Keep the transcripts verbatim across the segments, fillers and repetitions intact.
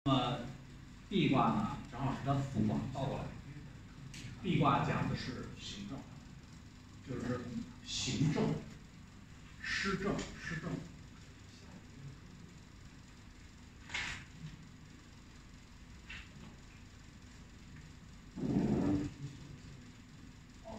那么壁卦呢，正好是它的复卦，倒过来。壁卦讲的是行政，就是行政、施政、施政。好，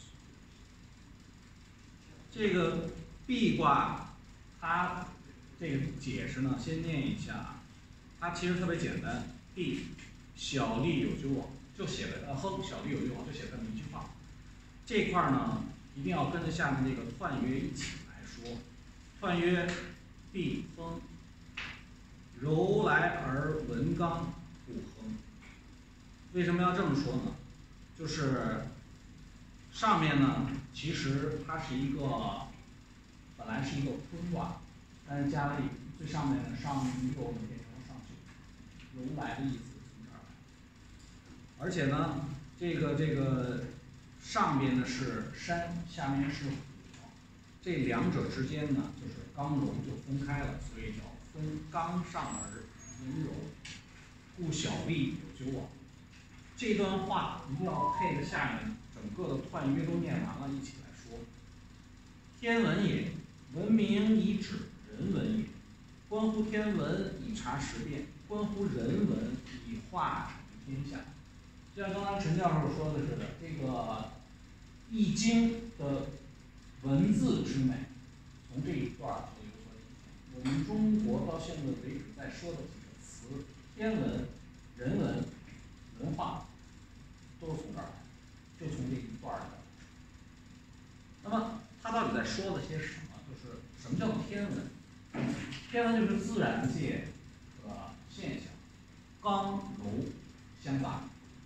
这个壁卦，它这个解释呢，先念一下。它其实特别简单，壁小利有攸往，就写的呃亨小利有攸往，就写这么一句话。这块儿呢，一定要跟着下面这个彖曰一起来说。彖曰壁亨，柔来而文刚不亨。为什么要这么说呢？就是上面呢，其实它是一个本来是一个坤卦，但是加了一最上面的上六呢变成了上九，柔来的意思从这儿来。而且呢，这个这个上边呢是山，下面是虎，这两者之间呢就是刚柔就分开了，所以叫分刚上而文柔，故小利有攸往。这段话一定要配着下面整个的彖曰都念完了，一起来说。天文也，文明以指人文也。观乎天文以察时变，观乎人文以化成天下。就像刚才陈教授说的似的，这个《易经》的文字之美，从这一段就有所体现。我们中国到现在为止在说的几个词，天文、人文、文化，都是从这儿来，就从这一段来。那么它到底在说的些什么？就是什么叫做天文？天文就是自然界的现象，刚柔相杂。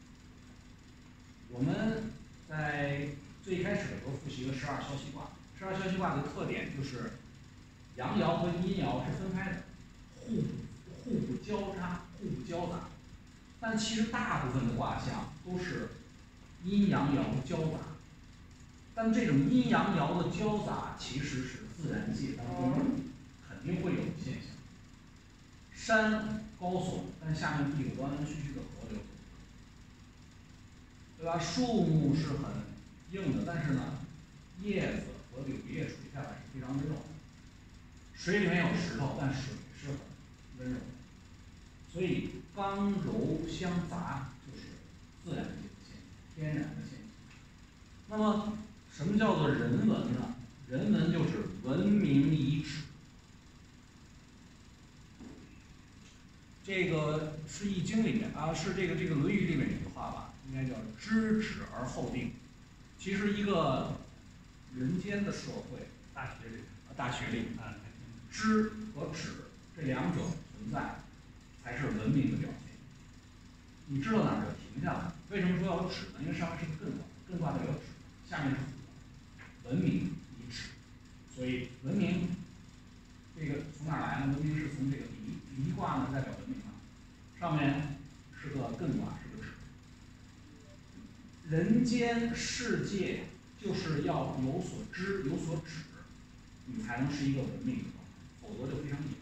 我们在最开始的时候复习了十二消息卦，十二消息卦的特点就是阳爻和阴爻是分开的，互不互不交叉，互不交杂。但其实大部分的卦象都是阴阳爻交杂，但这种阴阳爻的交杂其实是自然界当中肯定会有的现象。山高耸，但下面必有弯弯曲曲的河流，对吧？树木是很硬的，但是呢，叶子和柳叶垂下来是非常温柔的。水里面有石头，但水是很温柔的。所以刚柔相杂就是自然界的现象，天然的现象。那么什么叫做人文呢？人文就是文明以指。这个是《易经》里面啊，是这个这个《论语》里面有句话吧，应该叫“知止而后定”。其实一个人间的社会，大学里大学里啊，知和止这两者存在，才是文明的表现。你知道哪儿就停下来。为什么说要有止呢？因为上面是个艮卦，艮卦代表止，下面是虎，文明以止。所以文明这个从哪儿来呢？文明是从这个离离卦呢代表文明啊，上面是个艮卦，是个止。人间世界就是要有所知，有所止，你才能是一个文明的状态，否则就非常野。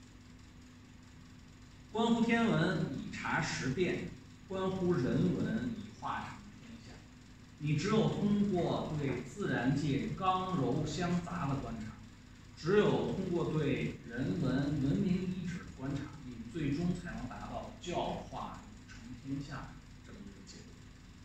观乎天文以察时变，观乎人文以化成天下。你只有通过对自然界刚柔相杂的观察，只有通过对人文文明一指的观察，你最终才能达到教化成天下这么一个结果。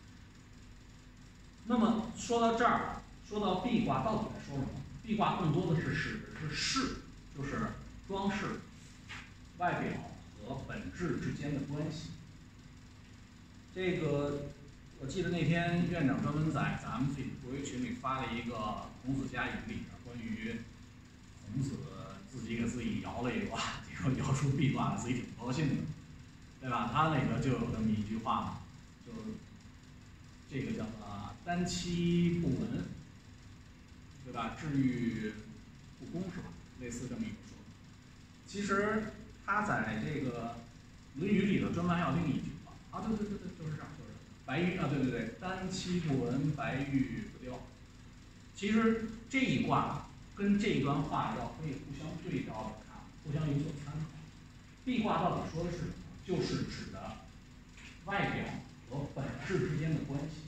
那么说到这儿，说到壁卦到底在说什么？壁卦更多的是是是饰，就是装饰外表和本质之间的关系。这个我记得那天院长专门在咱们自己的国学群里发了一个孔子家语里边关于孔子自己给自己摇了一卦，结果摇出壁卦，自己挺高兴的，对吧？他那个就有这么一句话嘛，就这个叫做单期不闻，对吧？至于不公是吧？类似这么一个说法。其实他在这个《论语》里头专门还有另一句话啊，对对对对，就是这样，就是白玉啊，对对对，单期不闻，白玉不雕。其实这一卦跟这段话要可以互相对照着看，互相有所参考。壁卦到底说的是什么？ 就是指的外表和本质之间的关系。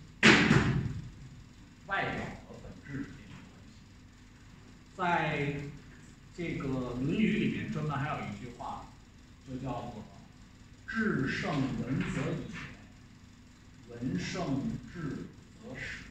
外表和本质之间的关系，在这个《论语》里面专门还有一句话，就叫做“至圣文则也，文圣至则始”。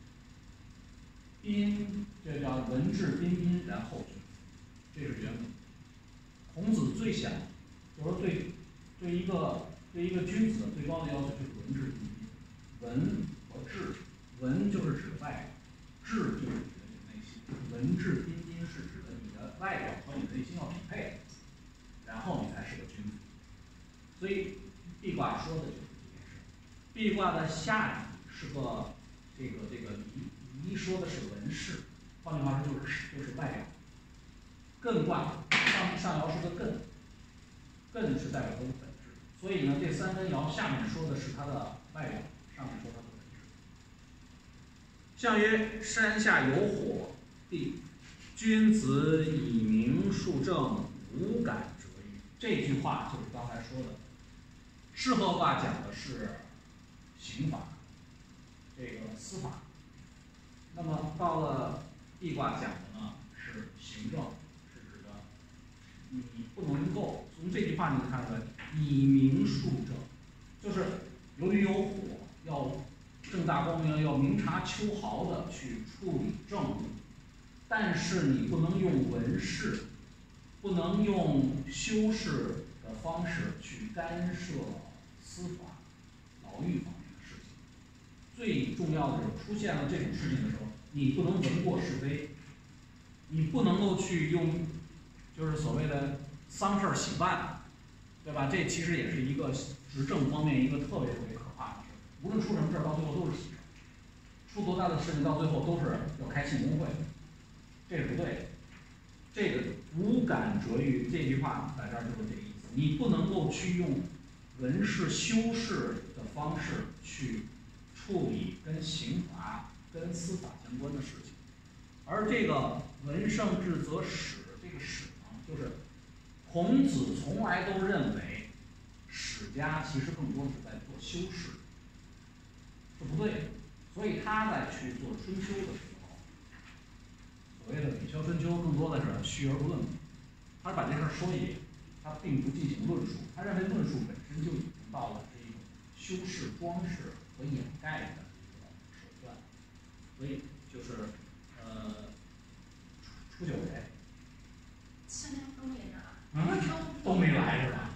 彬，这叫文质彬彬，然后君子，这是原文。孔子最想，就是说对对一个对一个君子的最高的要求就是文质彬彬。文和质，文就是指外表，质就是指的你的内心。文质彬彬是指的你的外表和你的内心要匹配，然后你才是个君子。所以壁卦说的就是这件事。壁卦的下底是个这个这个离，离说的是文饰，换句话说就是就是外表。艮卦上上爻是个艮，艮是代表它的本质。所以呢，这三根爻下面说的是它的外表，上面说它的本质。象曰：山下有火，地。君子以明数正，无感则喻。这句话就是刚才说的。适合卦讲的是刑法，这个司法。那么到了地卦讲的呢是行政，是指的你不能够从这句话你能看出来，以明数正，就是由于有火，要正大光明，要明察秋毫的去处理政务，但是你不能用文饰，不能用修饰的方式去干涉司法、牢狱方面的事情。最重要的是，出现了这种事情的时候，你不能闻过是非，你不能够去用，就是所谓的丧事儿喜办，对吧？这其实也是一个执政方面一个特别特别可怕的事。无论出什么事儿，到最后都是喜事。出多大的事情，到最后都是要开庆功会，这是不对的。这个无感则喻这句话在这儿就是这个意思。你不能够去用文饰修饰的方式去处理跟刑罚、跟司法相关的事情。而这个文圣至则始，这个始呢，就是孔子从来都认为史家其实更多的是在做修饰，是不对的。所以他在去做春秋的时候，所谓的礼教春秋更多的是虚而不论，他把这事儿说一遍，他并不进行论述。他认为论述本身就已经到了是一种修饰、装饰和掩盖的一个手段。所以就是呃，初九谁？ 今天都没来。 嗯，都没来是吧？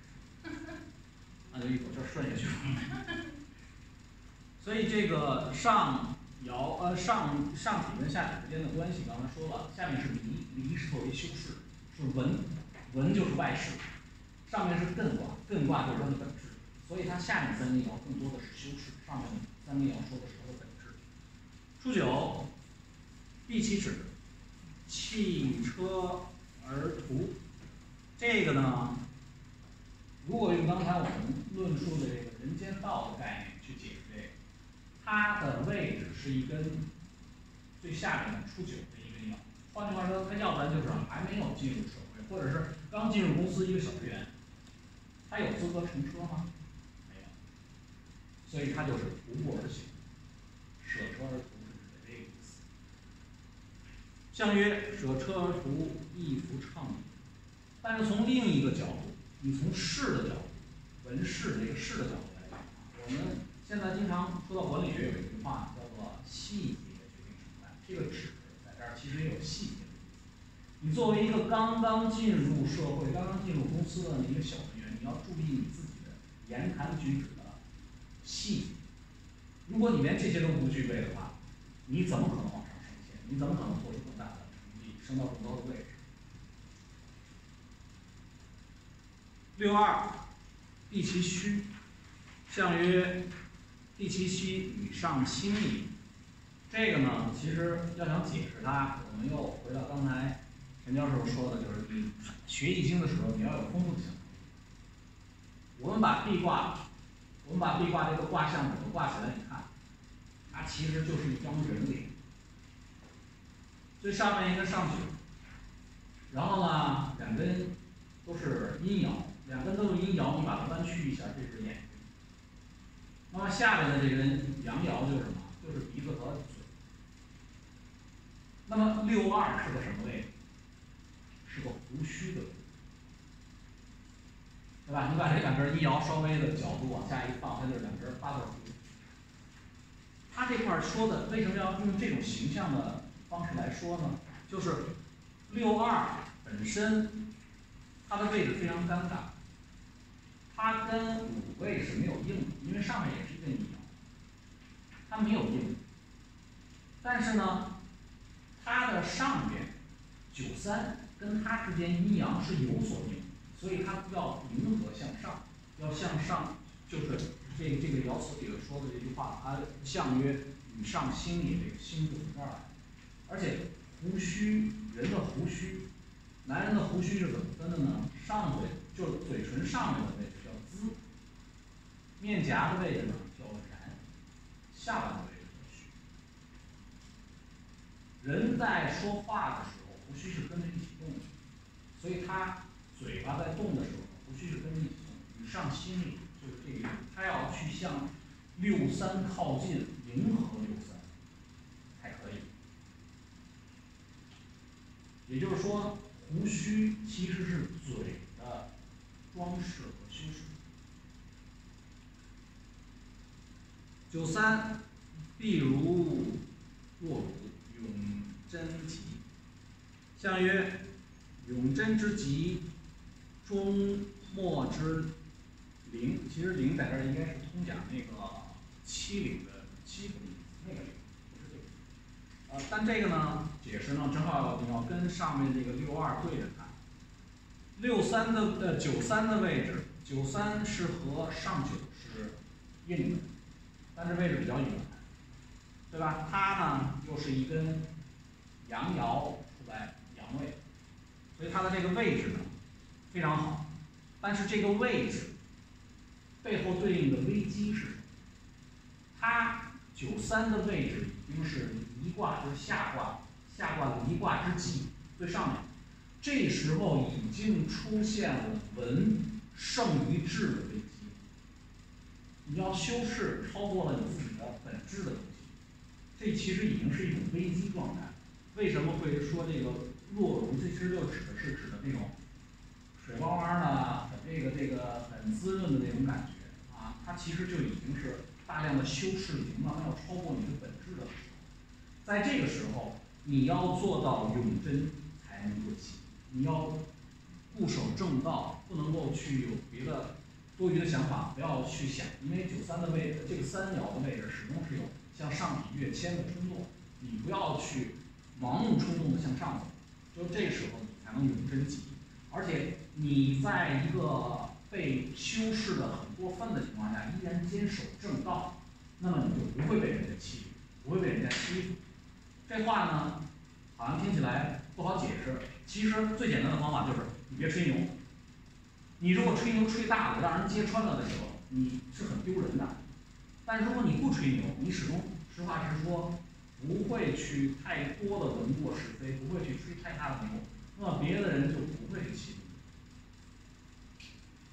那就一口气顺下去了。所以这个上爻呃上上体跟下体之间的关系，刚才说了，下面是离，离是作为修饰，是文，文就是外饰，上面是艮卦，艮卦就是它的本质，所以它下面三根爻更多的是修饰，上面三根爻说的是它的本质。初九，必其止，弃车而图。这个呢，如果用刚才我们论述的这个人间道的概念去解释这个，它的位置是一根最下面的初九的一根爻。换句话说，它要不然就是还没有进入社会，或者是刚进入公司一个小职员，他有资格乘车吗？没有，所以他就是徒步而行，舍车而图是指的这个意思。象曰：舍车而图，亦弗畅也。但是从另一个角度，你从士的角度，文士这个士的角度来讲，我们现在经常说到管理学有一句话叫做细节决定成败，这个止在这儿其实也有细节的意思。你作为一个刚刚进入社会、刚刚进入公司的一个小人员，你要注意你自己的言谈举止的细节。如果你连这些都不具备的话，你怎么可能往上升迁？你怎么可能做出更大的成绩，升到更高的位置？六二，地其虚。象曰：地其虚，与上兴也。这个呢，其实要想解释它，我们又回到刚才陈教授说的，就是你学易经的时候，你要有丰富的想象力。我们把壁卦，我们把壁卦这个卦象怎么挂起来？你看，它其实就是一张人脸。最上面一个上九，然后呢，两根都是阴爻， 两根都是阴爻，你把它弯曲一下，这是眼睛。那么下面的这根阳爻就是什么？就是鼻子和嘴。那么六二是个什么位置？是个胡须的位置，对吧？你把这两根阴爻稍微的角度往下一放，它就是两根八字胡。他这块说的为什么要用这种形象的方式来说呢？就是六二本身它的位置非常尴尬，它跟五位是没有应的，因为上面也是一根阴爻，它没有应。但是呢，它的上边九三跟它之间阴阳是有所应，所以它要迎合向上，要向上，就是这这个爻辞里头说的这句话，它象曰与上兴也，这个兴就从这儿来。而且胡须，人的胡须，男人的胡须是怎么分的呢？上嘴就是嘴唇上面的位置叫滋，面颊的位置呢叫然，下巴的位置叫须。人在说话的时候，胡须是跟着一起动的，所以他嘴巴在动的时候，胡须是跟着一起动。与上兴也就是这个意思，他要去向六三靠近，迎合六三才可以。也就是说，胡须其实是嘴的装饰和修饰。九三，必如若如，永贞吉。象曰：永贞之吉，终末之灵。其实灵在这儿应该是通讲那个欺凌的欺负的意思，那个灵不是这个。呃，但这个呢，解释呢，正好你要跟上面这个六二对着看。六三的呃九三的位置，九三是和上九是应的，但是位置比较远，对吧？它呢又是一根阳爻出来阳位，所以它的这个位置呢非常好。但是这个位置背后对应的危机是什么？它九三的位置已经是离卦，就是下卦，下卦离卦之极最上面，这时候已经出现了文胜于治的危机。你要修饰超过了你自己的本质的东西，这其实已经是一种危机状态。为什么会说这个若如？这其实就指的是指的这种水汪汪的、很这个这个很滋润的那种感觉啊，它其实就已经是大量的修饰，已经慢慢要超过你的本质的时候，在这个时候你要做到永贞才能做吉，你要固守正道，不能够去有别的多余的想法，不要去想，因为九三的位置，这个三爻的位置始终是有向上体跃迁的冲动，你不要去盲目冲动的向上走，就这时候你才能永贞吉。而且你在一个被修饰的很过分的情况下，依然坚守正道，那么你就不会被人家欺负，不会被人家欺负。这话呢，好像听起来不好解释。其实最简单的方法就是你别吹牛。你如果吹牛吹大了，让人揭穿了的时候，你是很丢人的。但如果你不吹牛，你始终实话实说，不会去太多的闻过是非，不会去吹太大的牛，那么别的人就不会去欺负你。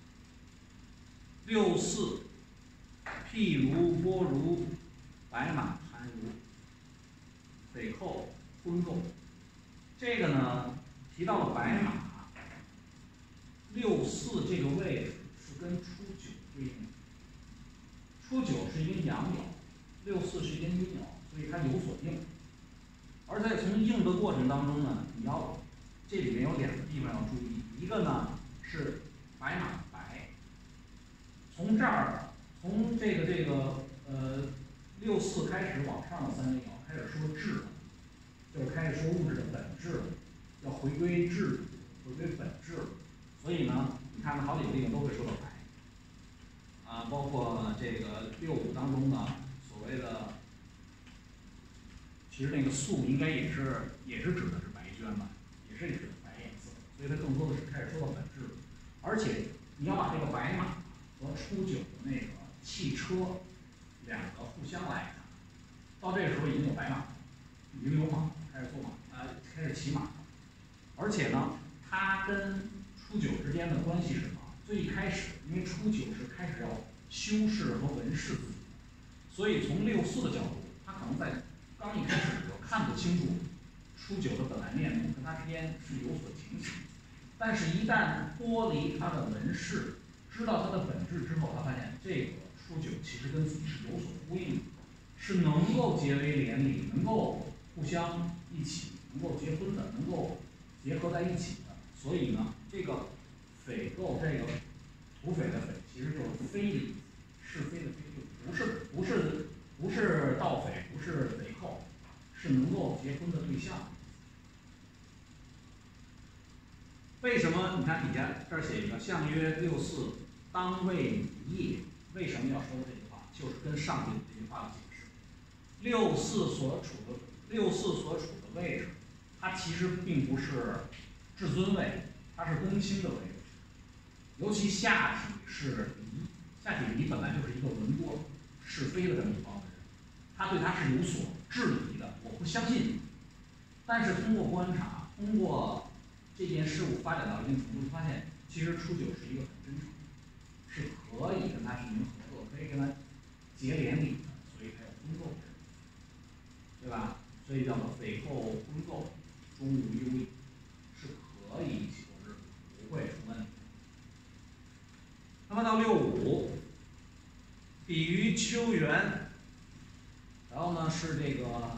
六四，譬如波如，白马盘如，匪寇婚媾。这个呢，提到了白马，六四这个位置是跟初九对应的。初九是一个阳爻，六四是一个阴爻，所以它有所应。而在从应的过程当中呢，你要这里面有两个地方要注意，一个呢是白马白，从这儿从这个这个呃六四开始往上的三根爻开始说质了，就是开始说物质的本质了，要回归质，回归本质了。所以呢，你看好几个地方都会说到白。啊，包括这个六五当中呢，所谓的，其实那个素应该也是也是指的是白绢吧，也是指的白颜色，所以它更多的是开始说到本质。而且你要把这个白马和初九的那个汽车两个互相来看，到这个时候已经有白马，已经有马开始坐马，呃，开始骑马，而且呢，它跟初九之间的关系是什么？ 最一开始，因为初九是开始要修饰和文饰自己的，所以从六四的角度，他可能在刚一开始的时候看不清楚初九的本来面目，跟他之间是有所情形。但是，一旦剥离他的文饰，知道它的本质之后，他发现这个初九其实跟自己是有所呼应的，是能够结为连理，能够互相一起，能够结婚的，能够结合在一起的。所以呢，这个匪构这个土匪的匪，其实就是非礼，是非的非，就不是不是不是盗匪，不是匪寇，是能够结婚的对象。为什么？你看底下这儿写一个相曰六四当位一夜，为什么要说这句话？就是跟上面这句话的解释。六四所处的六四所处的位置，它其实并不是至尊位，它是公卿的位置。尤其下体是离，下体离本来就是一个闻过是非的这么一帮的人，他对他是有所质疑的，我不相信你。但是通过观察，通过这件事物发展到一定程度，发现其实初九是一个很真诚，是可以跟他进行合作，可以跟他结连理的，所以才有婚购，对吧？所以叫做匪寇婚购，终无忧矣，是可以一起过日子，不会出问题。那么到六五，比于秋元，然后呢是这个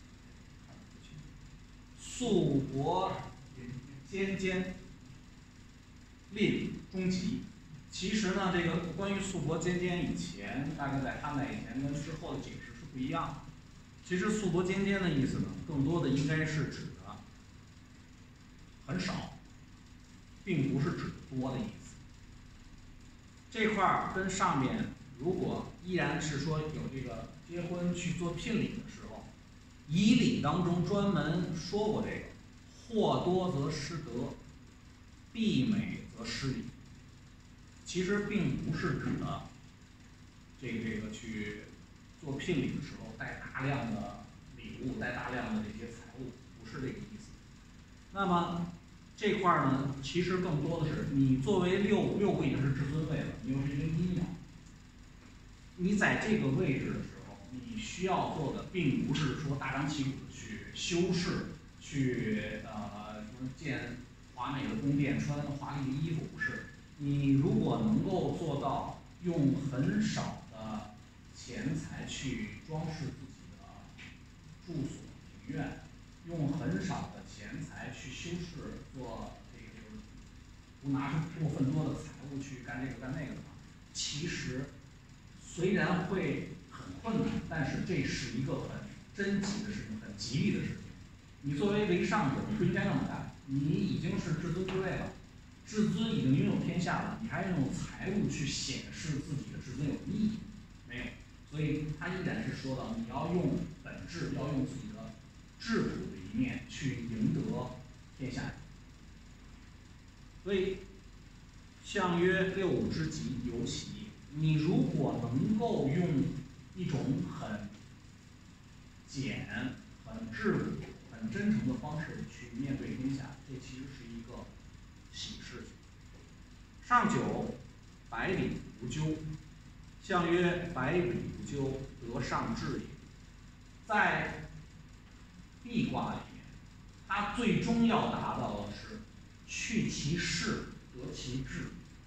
素伯兼兼令中吉。其实呢，这个关于素伯兼兼以前，大概在汉代以前跟之后的解释是不一样的。其实素伯兼兼的意思呢，更多的应该是指的很少，并不是指多的意思。这块儿跟上面如果依然是说有这个结婚去做聘礼的时候，仪礼当中专门说过这个，或多则失德，必美则失礼。其实并不是指的这个这个去做聘礼的时候带大量的礼物，带大量的这些财物，不是这个意思。那么这块儿呢，其实更多的是你作为六六个已经是至尊位了，你又是一个阴爻，你在这个位置的时候，你需要做的并不是说大张旗鼓的去修饰，去呃什么建华美的宫殿，穿华丽的衣服，不是。你如果能够做到用很少的钱财去装饰自己的住所庭院，用很少的钱财去修饰，做这个就是不拿出过分多的财物去干这个干那个的话，其实虽然会很困难，但是这是一个很珍奇的事情，很吉利的事情。你作为为上者，你不应该那么干，你已经是至尊之位了。至尊已经拥有天下了，你还用财物去显示自己的至尊有意义没有？所以他依然是说到，你要用本质，要用自己的质朴的一面去赢得天下。所以相曰六五之吉有喜，你如果能够用一种很简、很质朴、很真诚的方式去面对天下，这其实是一个喜事情。上九，百里无咎。相曰：百里无咎，得上至也。在壁卦里面，它最终要达到的是去其势，得其志。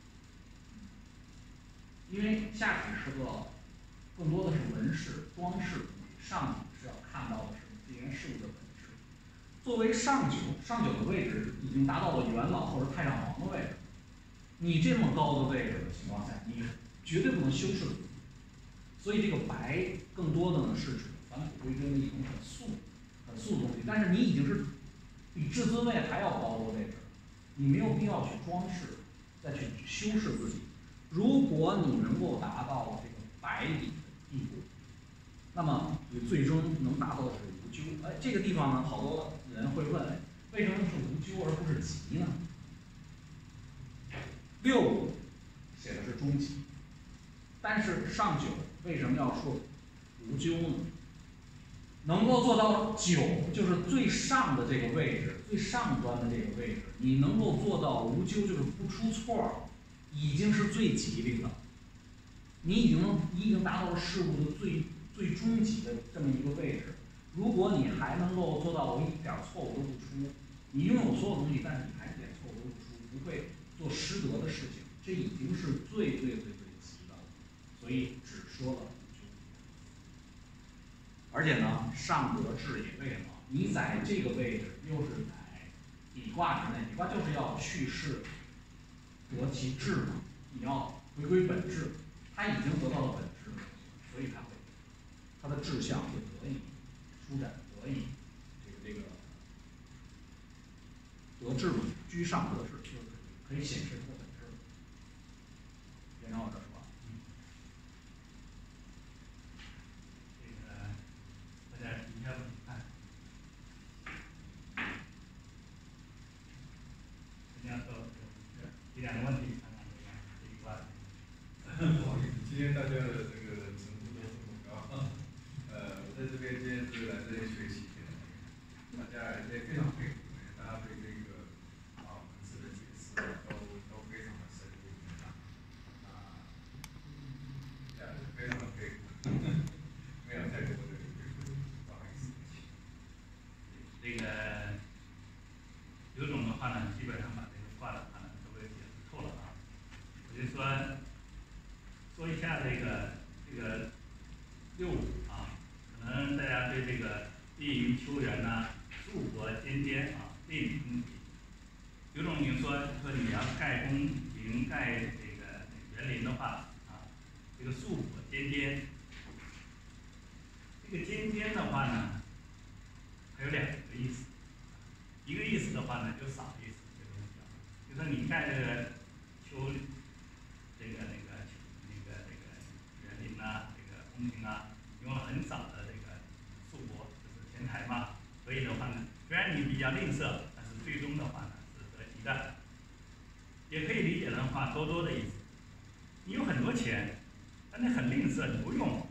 因为下体是个更多的是文饰装饰东西，上体是要看到的是这件事物的本质。作为上九，上九的位置已经达到了元老或者太上皇的位置。你这么高的位置的情况下，你绝对不能修饰自己。所以这个白更多的呢是指返璞归真的一种很素、很素的东西。但是你已经是比至尊位还要高的位置，你没有必要去装饰，再去修饰自己。如果你能够达到了这个百里的地步，那么你最终能达到的是无咎。哎，这个地方呢，好多人会问，为什么是无咎而不是吉呢？六五写的是中吉，但是上九为什么要说无咎呢？能够做到九，就是最上的这个位置，最上端的这个位置，你能够做到无咎，就是不出错， 已经是最吉利的，你已经你已经达到了事物的最最终极的这么一个位置。如果你还能够做到我一点错误都不出，你拥有所有东西，但是你还一点错误都不出，不会做失德的事情，这已经是最最最最极的了。所以只说了五句。而且呢，上得志也未老，你在这个位置又是在底卦之内，底卦就是要去世得其志嘛，你要回归本质，他已经得到了本质的东西，所以他会他的志向会得以舒展，得以这个这个得志嘛，居上得志，就是可以显示他的本质。连长，我这说。 大家一下怎么看？这样说这两个问题，看看这个这一块。 不好意思，今天大家的这个程度都这么高，呃，我在这边今天是来这里学习的，大家也非常佩服，大家对这个啊文字的解释都都非常的深入啊，啊，非常的佩服，没有太多的。 这个刘总的话呢，基本上把这个卦的话呢都给解释透了啊。我就说说一下这个这个六五啊，可能大家对这个地云秋元呐、树帛尖尖啊这种东西，刘总已经说说你要盖宫廷盖这个园林的话啊，这个树帛尖尖，这个尖尖的话呢。还有两个意思，一个意思的话呢，就少意思这个东西啊，就说你盖这个秋，这个那个那个这个园林呐，这个宫廷啊，用了很少的这个树帛，就是前台嘛，所以的话呢，虽然你比较吝啬，但是最终的话呢是得吉的，也可以理解的话多多的意思。你有很多钱，但你很吝啬，你不用。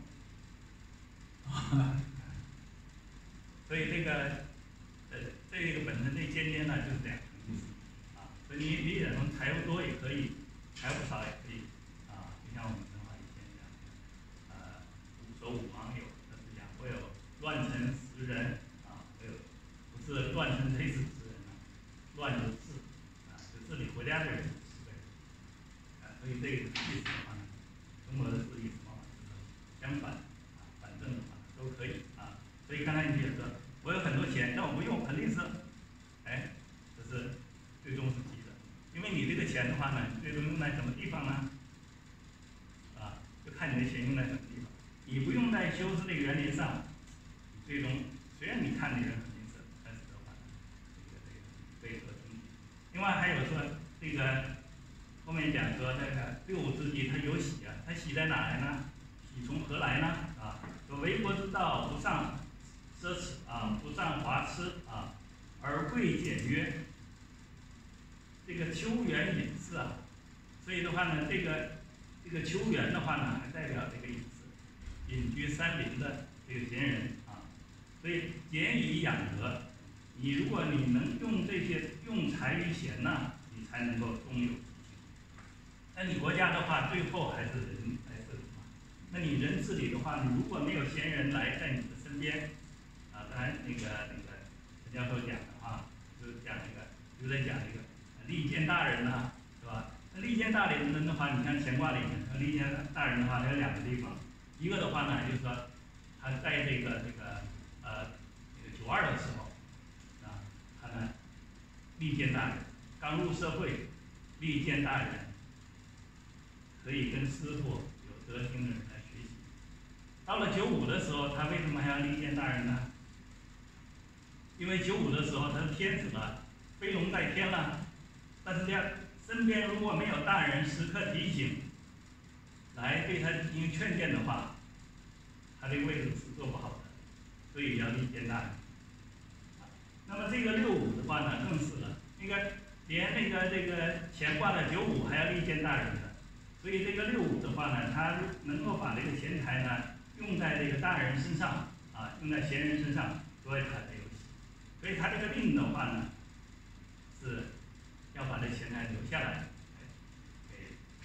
所以这个，呃，这个本身这尖尖呢就是两个意思，啊，所以你理解成财务多也可以，财务少也可以，啊，就像我们文化以前讲，呃，无所武王有，他是讲我有乱臣十人，啊，我有不是乱臣贼子十人啊，乱有治，啊，就治理国家的人十个人，啊，所以这个意思的话呢，中国的字义什么相反，啊，反正的话都可以啊。所以刚才你也说，我有很多钱，但我不用，很吝啬，哎，这是最终是吉的，因为你这个钱的话呢，最终用在什么地方呢？啊，就看你的钱用在什么地方。你不用在修饰这个园林上，最终虽然你看你人很吝啬，但是的话呢，这个这个为何终极？另外还有说这个后面讲说这个六五之吉，它有喜啊，它喜在哪来呢？喜从何来呢？啊，说为国之道，不上奢侈啊，不上华痴啊，而贵简约。这个秋园隐士啊，所以的话呢，这个这个秋园的话呢，还代表这个隐士，隐居山林的这个闲人啊。所以俭以养德，你如果你能用这些用财于闲呢，你才能够终有。那你国家的话，最后还是人来治理嘛。那你人治理的话，你如果没有闲人来在你的身边，啊，当然那个那个陈教授讲的啊，就是讲那个，就在讲这个利剑大人呐、啊，是吧？那利剑大人的话，你看乾卦里面，利剑大人的话，它有两个地方，一个的话呢，就是说他在这个这个呃这个九二的时候，啊，他呢利剑大人刚入社会，利剑大人可以跟师傅有德行的人来学习。到了九五的时候，他为什么还要利剑大人呢？因为九五的时候他是天子了，飞龙在天了，但是这身边如果没有大人时刻提醒，来对他进行劝谏的话，他这个位置是做不好的，所以要利剑大人。那么这个六五的话呢，更是了，那个连那个这个乾卦的九五还要利剑大人的，所以这个六五的话呢，他能够把这个钱财呢用在这个大人身上啊，用在闲人身上，所以他才有喜。所以他这个令的话呢，是要把这钱财留下来，给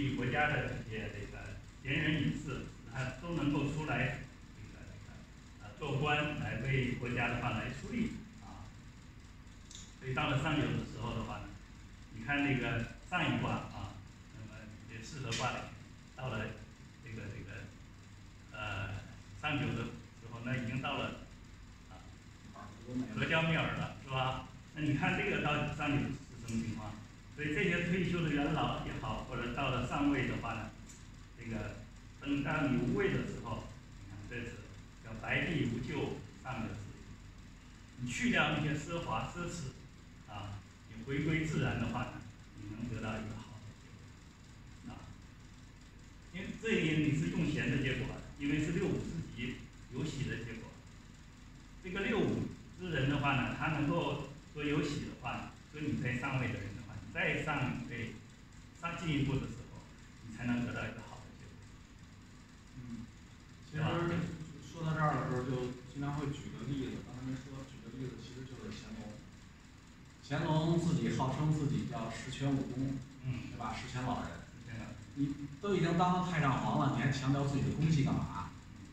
于国家的这些这个贤人隐士，他都能够出来这个这个呃做官，来为国家的话来出力啊。所以到了上九的时候的话呢，你看那个上一卦啊，那么也适合卦里，到了这个这个呃上九的时候，那已经到了啊合交灭耳了，是吧？那你看这个到底上九是什么情况？所以这些退休的元老也好，或者到了上位的话呢，这个等当你无位的时候，你看这是叫白璧无咎，上九是你去掉那些奢华奢侈啊，你回归自然的话呢，你能得到一个好的结果啊。因为这一你是用闲的结果，因为是六五之吉，有喜的结果。这个六五之人的话呢，他能够说有喜的话，说你在上位的人的话，你再上一位，上进一步的时候，你才能得到一个好的结果。 嗯，其实说到这儿的时候，就经常会举个例子，刚才没说，举个例子，其实就是乾隆。乾隆自己号称自己叫十全武功， 嗯， 对吧？十全老人， 是这样。 你都已经当了太上皇了，你还强调自己的功绩干嘛？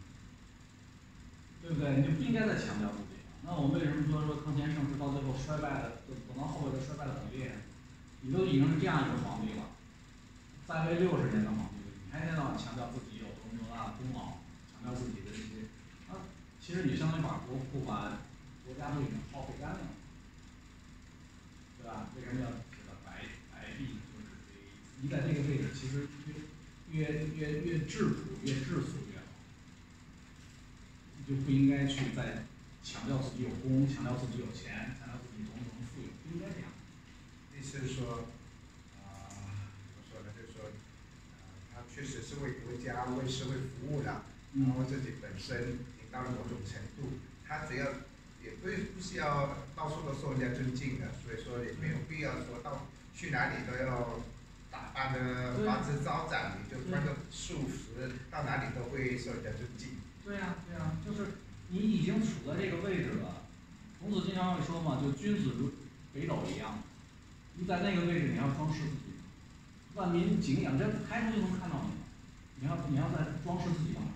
对不对？你就不应该再强调自己了。那我们为什么说说康乾盛世到最后衰败的，等等到后边的衰败的很厉害？你都已经是这样一个皇帝了，在位六十年的皇帝，你还天到晚强调自己有多么多大的功劳，强调自己的这些，啊，其实你相当于把国库把国家都已经耗费干净了，对吧？为什么要这个白白璧？就是这个意思。你在这个位置，其实越越越越质朴、越质素越好。你就不应该去再强调自己有功，强调自己有钱，强调自己多么多么富有，不应该这样。 意思是说，啊、呃，怎么说呢？就是说，呃，他确实是为国家、为社会服务的，然后自己本身已经到了某种程度，他只要也不不是要到处都受人家尊敬的，所以说也没有必要说到去哪里都要打扮的花枝招展，你就穿个素服，到哪里都会受人家尊敬。 对呀、啊，对呀、啊，就是你已经处在这个位置了。孔子经常会说嘛，就君子如北斗一样，你在那个位置你要装饰自己，万民敬仰，这抬头就能看到你了。你要你要再装饰自己干嘛？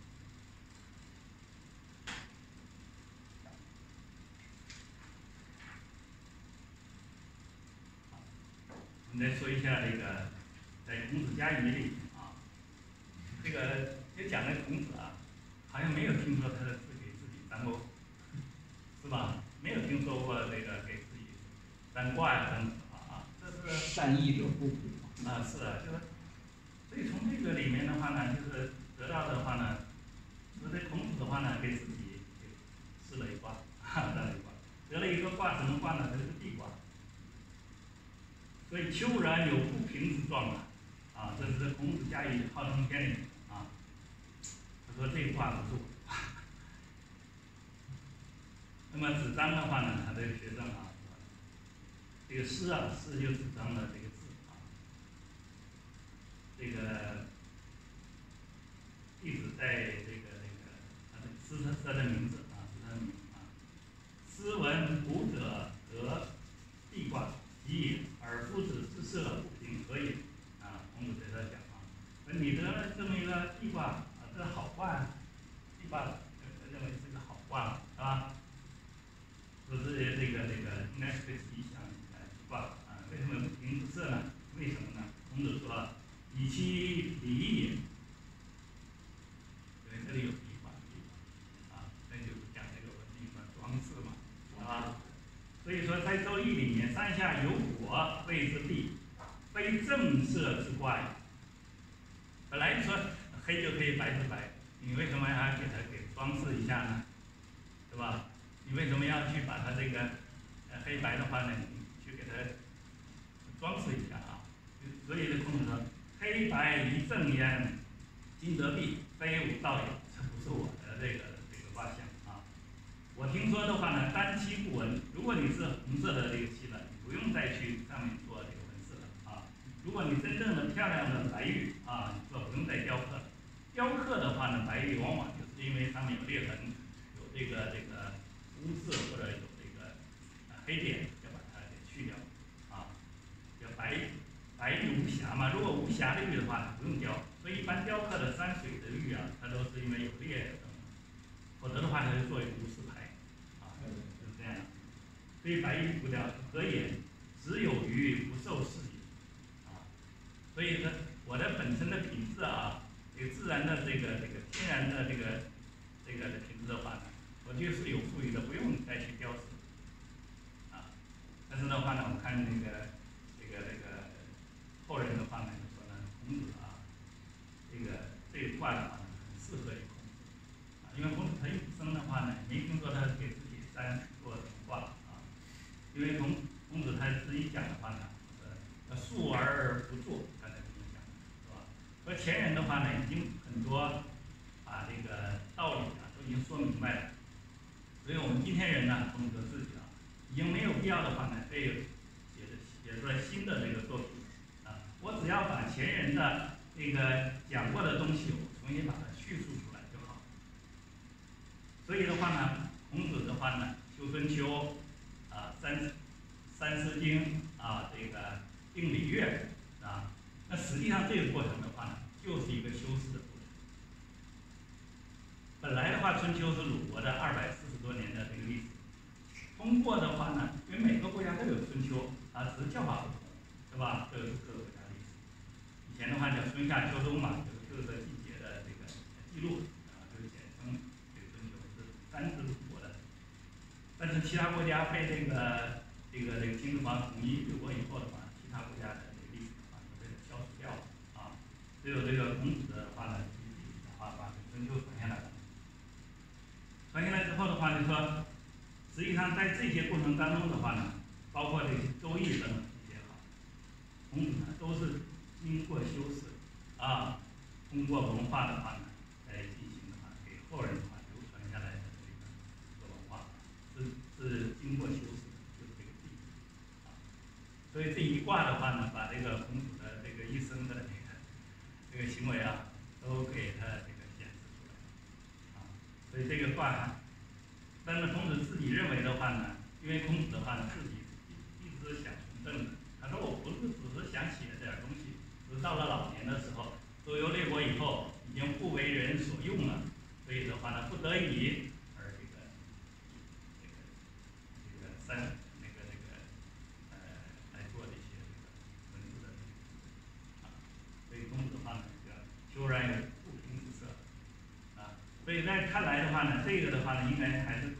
我们再说一下这个，在孔子家语里啊，这个也讲的孔子啊，好像没有听说他是给自己占卜，是吧？没有听说过这个给自己占卦呀、占什么啊？这是善意者不卜啊，是啊，就是，所以从这个里面的话呢，就是得到的话呢，说这孔子的话呢，给自己给施了一卦，哈，占了一卦，得了一个卦，什么卦呢？这是地卦。所以丘然有不平之状啊，啊，这是孔子家语号称篇里啊。他说这卦不是我的卦。那么子张的话呢，他的学生啊，这个诗啊，诗就子张的这个字啊，这个弟子在这个这个他的诗是他的名字啊，是他的名字啊。诗文古者得地卦吉也，而夫子之色不平何也？啊，孔子在这讲啊，说你得了这么一个地卦啊，这是好卦，地卦认为是个好卦，是吧？说是这个这个应该是个吉祥呃卦啊，为什么不平不色呢？为什么呢？孔子说，以其礼也。对，这里有地卦，地卦啊，那就是讲这个文艺嘛，装饰嘛，啊。所以说，在《周易》里面，山下有果谓之地，非正色之卦也。本来说黑就可以，白就白，你为什么还要给它给装饰一下呢？对吧？你为什么要去把它这个呃黑白的话呢？你去给它装饰一下啊？所以呢，孔子说：“黑白一正焉，今得必，非吾道也。”这不是我的这个这个卦象啊。我听说的话呢，单漆不纹。如果你是红色的这个漆了，你不用再去上面做这个纹饰了啊。如果你真正的漂亮的白玉啊，你说不用再雕刻。雕刻的话呢，白玉往往就是因为上面有裂痕，有这个这个污渍或者有这个呃黑点，要把它给去掉啊。叫白白玉无瑕嘛，如果无瑕。 霞的玉的话呢，不用雕，所以一般雕刻的山水的玉啊，它都是因为有裂的，否则的话它就作为无饰牌，啊，就是这样。所以白玉不雕，何也？只有于不受事也，啊，所以呢，我的本身的品质啊，这个自然的这个这个天然的这个这个品质的话呢，我就是有富裕的，不用再去雕饰，啊，但是的话呢，我看那个这个这个后人的话呢，就说呢，孔子啊，这个这个卦的话呢，很适合于孔子，啊，因为孔子他一生的话呢，没听说他给自己占过什么卦啊，因为孔孔子他自己讲的话呢，呃，述而不作，刚才跟你讲，是吧？和前人的话呢，已经很多把这个道理啊都已经说明白了，所以我们今天人呢，孔子自己啊，已经没有必要的话呢，再有写的写出来新的这个作品啊，我只要把前人的那个讲过的东西，我重新把它叙述出来就好。所以的话呢，孔子的话呢，修春秋，啊，三三诗经啊，这个定礼乐啊，那实际上这个过程的话呢，就是一个修饰的过程。本来的话，春秋是鲁国的二百四十多年的这个历史，通过的话呢，因为每个国家都有春秋啊，只是叫法不同，是吧？这个是各个国家历史。以前的话叫春夏秋冬嘛，就是各个季节的这个记录啊，就是简称这个春秋是三支鲁国的。但是其他国家被这个这个这个秦始皇统一六国以后的话，其他国家的这个历史的话都被消除掉了啊。只有这个孔子的话呢，自己的话把这个春秋传下来了。传下来之后的话，就说实际上在这些过程当中的话呢，包括这些周易等等这些哈，孔子呢都是经过修饰啊，通过文化的话呢，来进行的话给后人的话流传下来的这个这个文化，是是经过修饰的，就是这个地啊。所以这一卦的话呢，把这个孔子的这个一生的这个这个行为啊，都给他这个显示出来啊。所以这个卦，但是孔子自己认为的话呢，因为孔子的话呢，自己一直想从政的，他说我不是只是想写点东西，只是到了老年的时候，周游列国以后，已经不为人所用了，所以的话呢，不得已而这个这个这个三那个那个呃来做这些这个文字的啊，所以孔子的话呢，这个修然有不平之色啊，所以在看来的话呢，这个的话呢，应该还是